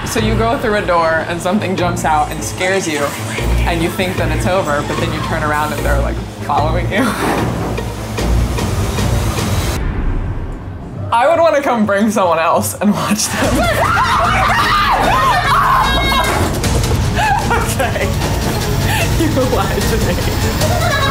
So you go through a door and something jumps out and scares you and you think that it's over, but then you turn around and they're like following you. I would want to come bring someone else and watch them. Okay. You lied to me.